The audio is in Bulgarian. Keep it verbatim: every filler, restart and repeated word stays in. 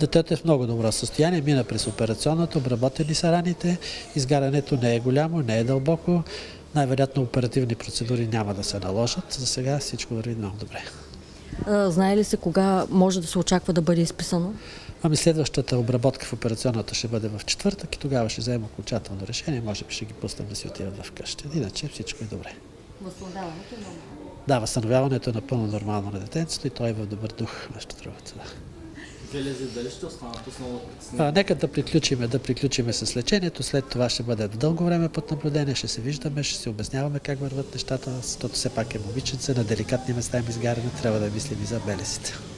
Детето е в много добро състояние, мина през операционното, обработени са раните, изгарянето не е голямо, не е дълбоко, най-вероятно оперативни процедури няма да се наложат. За сега всичко върви много добре. Знае ли се кога може да се очаква да бъде изписано? Ами следващата обработка в операционната ще бъде в четвъртък и тогава ще вземем окончателно решение. Може би ще ги пуснем да си отиват вкъщи. Иначе всичко е добре. Възстановяването е нормално? Да, възстановяването е напълно нормално на детенцето и той е в добър дух, между другото. Да. Велези, дали ще останат основно притеснени? Нека да приключиме, да приключиме с лечението, след това ще бъде дълго време под наблюдение, ще се виждаме, ще се обясняваме как върват нещата, защото все пак е момиченце, на деликатни места им изгаряне, трябва да мислим и за белезите.